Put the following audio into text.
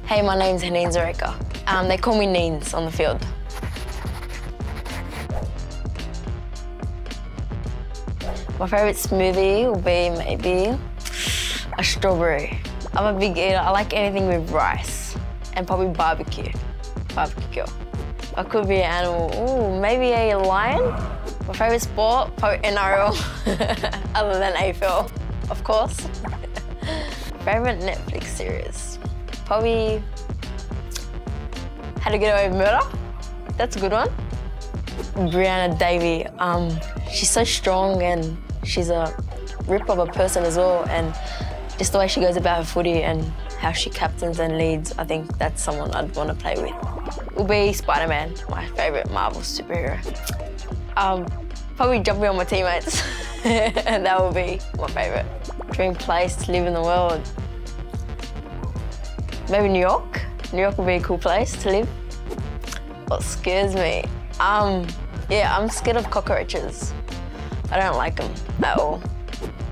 Hey, my name's Hannen Zreika. They call me Neens on the field. My favourite smoothie will be maybe a strawberry. I'm a big eater. I like anything with rice and probably barbecue. Barbecue. I could be an animal. Ooh, maybe a lion. My favourite sport, probably NRL, other than AFL, of course. Favourite Netflix series, probably How to Get Away with Murder. That's a good one. Brianna Davey. She's so strong and she's a rip of a person as well, and just the way she goes about her footy and how she captains and leads, I think that's someone I'd want to play with. Will be Spider-Man, my favourite Marvel superhero. Probably jumping on my teammates. And that will be my favourite. Dream place to live in the world. Maybe New York. New York would be a cool place to live. What scares me? Yeah, I'm scared of cockroaches. I don't like them at all.